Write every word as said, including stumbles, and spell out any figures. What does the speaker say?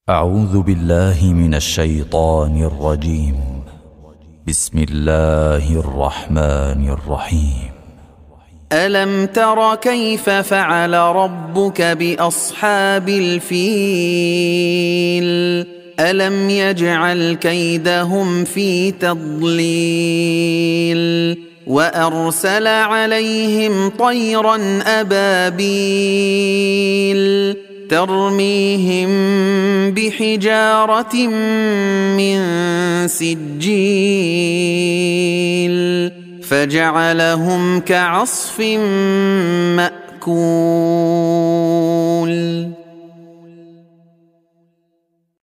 أعوذ بالله من الشيطان الرجيم. بسم الله الرحمن الرحيم. ألم تر كيف فعل ربك بأصحاب الفيل ألم يجعل كيدهم في تضليل وأرسل عليهم طيرا أبابيل ترميهم بحجارة من سجيل فجعلهم كعصف مأكول.